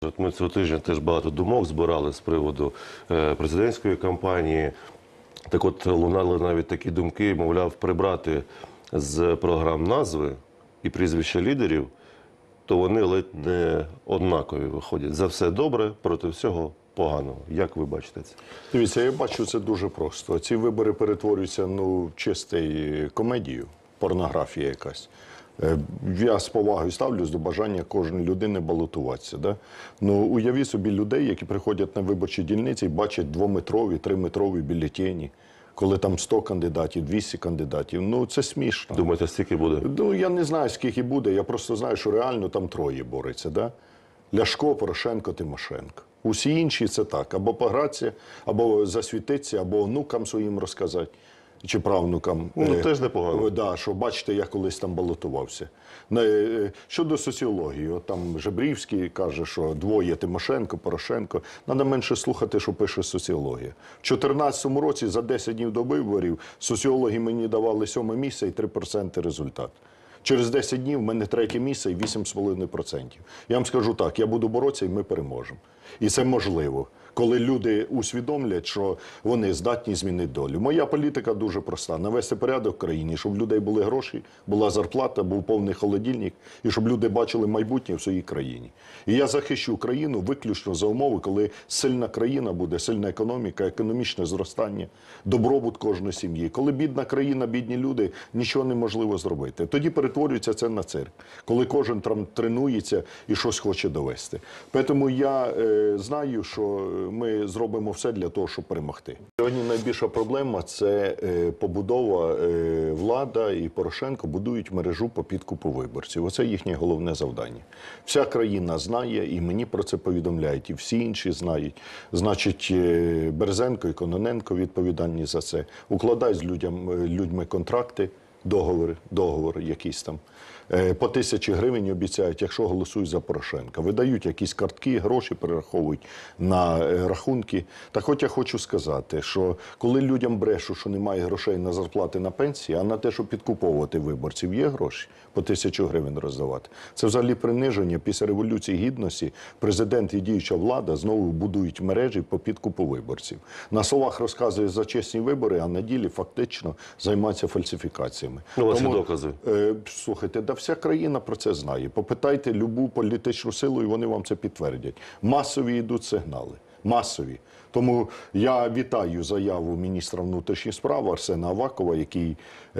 От ми цього тижня теж багато думок збирали з приводу президентської кампанії. Так от лунали навіть такі думки, мовляв, прибрати з програм назви і прізвища лідерів, то вони ледь не однакові виходять. За все добре, проти всього поганого. Як ви бачите це? Дивіться, я бачу це дуже просто. Ці вибори перетворюються в чистий комедію, порнографія якась. Я з повагою ставлюсь до бажання кожної людини балотуватися. Да? Ну, уявіть собі людей, які приходять на виборчі дільниці і бачать 2-метрові, 3-метрові бюлетені, коли там 100 кандидатів, 200 кандидатів. Ну, це смішно. Думаєте, стільки буде? Ну, я не знаю, скільки буде, я просто знаю, що реально там троє борються. Да? Ляшко, Порошенко, Тимошенко. Усі інші це так, або погратися, або засвітитися, або онукам своїм розказати. Чи правнукам. Ну, теж непогано. Да, що бачите, я колись там балотувався. Щодо соціології, от там Жебрівський каже, що двоє Тимошенко, Порошенко. Треба менше слухати, що пише соціологія. В 2014 році за 10 днів до виборів соціологи мені давали 7 місце і 3% результат. Через 10 днів в мене 3 місце і 8,5%. Я вам скажу так, я буду боротися і ми переможемо. І це можливо, коли люди усвідомлять, що вони здатні змінити долю. Моя політика дуже проста. Навести порядок в країні, щоб в людей були гроші, була зарплата, був повний холодильник, і щоб люди бачили майбутнє в своїй країні. І я захищу країну виключно за умови, коли сильна країна буде, сильна економіка, економічне зростання, добробут кожної сім'ї. Коли бідна країна, бідні люди, нічого неможливо зробити. Тоді перетворюється це на цирк, коли кожен там тренується і щось хоче довести. Тому я знаю, що ми зробимо все для того, щоб перемогти. Сьогодні найбільша проблема – це побудова, влада і Порошенко будують мережу по підкупу виборців. Оце їхнє головне завдання. Вся країна знає, і мені про це повідомляють, і всі інші знають. Значить, Березенко і Кононенко відповідальні за це. Укладають з людьми контракти, договори якісь там. По 1000 гривень обіцяють, якщо голосують за Порошенка. Видають якісь картки, гроші перераховують на рахунки. Так от я хочу сказати, що коли людям брешу, що немає грошей на зарплати, на пенсії, а на те, щоб підкуповувати виборців, є гроші по 1000 гривень роздавати. Це взагалі приниження. Після Революції Гідності президент і діюча влада знову будують мережі по підкупу виборців. На словах розказує за чесні вибори, а на ділі фактично займаються фальсифікаціями. У вас є докази? Слухайте, вся країна про це знає. Попитайте любу політичну силу, і вони вам це підтвердять. Масові йдуть сигнали. Масові. Тому я вітаю заяву міністра внутрішніх справ Арсена Авакова, який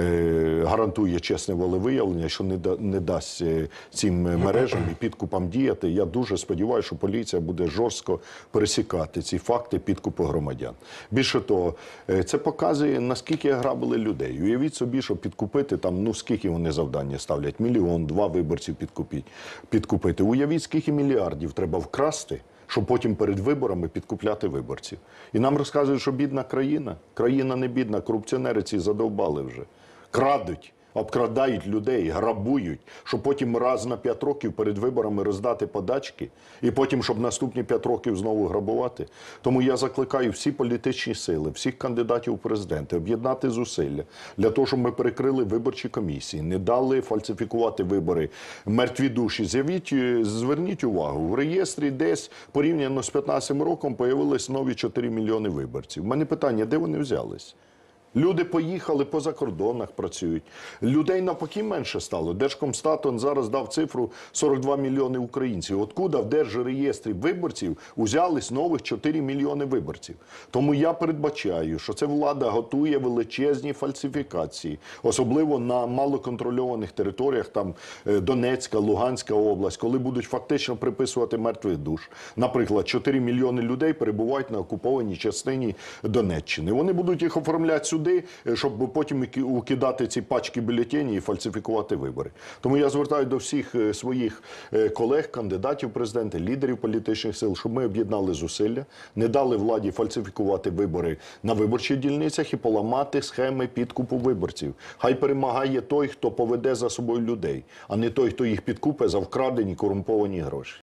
гарантує чесне волевиявлення, що не дасть цим мережам і підкупам діяти. Я дуже сподіваюся, що поліція буде жорстко пересікати ці факти підкупу громадян. Більше того, це показує, наскільки грабили людей. Уявіть собі, що підкупити там, ну скільки вони завдання ставлять, 1 мільйон, 2 виборців підкупити. Уявіть, скільки мільярдів треба вкрасти, щоб потім перед виборами підкупляти виборців. І нам розказують, що бідна країна. Країна не бідна, корупціонери ці задовбали вже. Крадуть, обкрадають людей, грабують, щоб потім раз на 5 років перед виборами роздати подачки, і потім, щоб наступні 5 років знову грабувати. Тому я закликаю всі політичні сили, всіх кандидатів у президенти об'єднати зусилля для того, щоб ми перекрили виборчі комісії, не дали фальсифікувати вибори. Мертві душі. Зверніть увагу, в реєстрі десь порівняно з 15 роком появились нові 4 мільйони виборців. У мене питання, де вони взялись? Люди поїхали, по закордонах працюють. Людей навпаки менше стало. Держкомстат зараз дав цифру 42 мільйони українців. Откуда в Держреєстрі виборців узялись нових 4 мільйони виборців? Тому я передбачаю, що ця влада готує величезні фальсифікації. Особливо на малоконтрольованих територіях, там Донецька, Луганська область, коли будуть фактично приписувати мертвих душ. Наприклад, 4 мільйони людей перебувають на окупованій частині Донеччини. Вони будуть їх оформляти сюди, щоб потім укидати ці пачки бюлетенів і фальсифікувати вибори. Тому я звертаю до всіх своїх колег, кандидатів в президенти, лідерів політичних сил, щоб ми об'єднали зусилля, не дали владі фальсифікувати вибори на виборчих дільницях і поламати схеми підкупу виборців. Хай перемагає той, хто поведе за собою людей, а не той, хто їх підкупить за вкрадені корумповані гроші.